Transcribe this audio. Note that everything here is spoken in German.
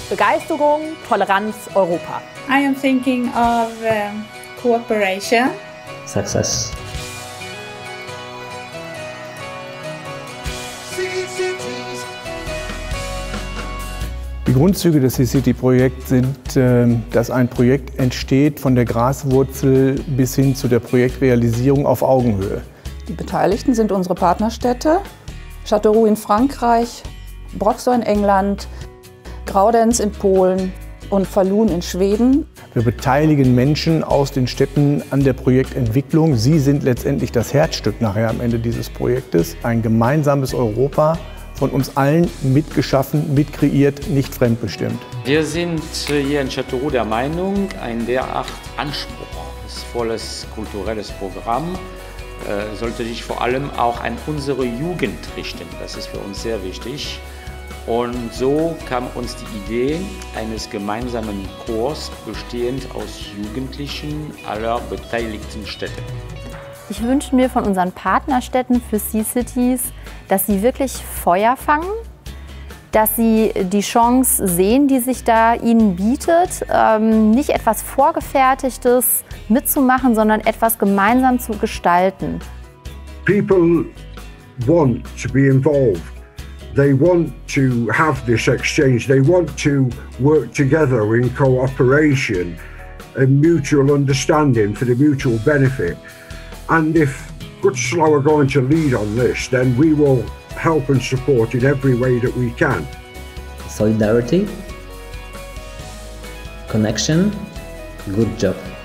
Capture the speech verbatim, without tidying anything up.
Begeisterung, Toleranz, Europa. I am thinking of uh, cooperation. Success. Die Grundzüge des C-City-Projekts sind, dass ein Projekt entsteht von der Graswurzel bis hin zu der Projektrealisierung auf Augenhöhe. Die Beteiligten sind unsere Partnerstädte, Châteauroux in Frankreich, Broxau in England, Graudenz in Polen und Falun in Schweden. Wir beteiligen Menschen aus den Städten an der Projektentwicklung. Sie sind letztendlich das Herzstück nachher am Ende dieses Projektes. Ein gemeinsames Europa, von uns allen mitgeschaffen, mitkreiert, nicht fremdbestimmt. Wir sind hier in Châteauroux der Meinung, ein derart anspruchsvolles kulturelles Programm äh, sollte sich vor allem auch an unsere Jugend richten. Das ist für uns sehr wichtig. Und so kam uns die Idee eines gemeinsamen Chors, bestehend aus Jugendlichen aller beteiligten Städte. Ich wünsche mir von unseren Partnerstädten für C-Cities, dass sie wirklich Feuer fangen, dass sie die Chance sehen, die sich da ihnen bietet, ähm, nicht etwas Vorgefertigtes mitzumachen, sondern etwas gemeinsam zu gestalten. People want to be involved. They want to have this exchange. They want to work together in cooperation and mutual understanding for the mutual benefit. And if Goodslow are going to lead on this, then we will help and support in every way that we can. Solidarity, connection, good job.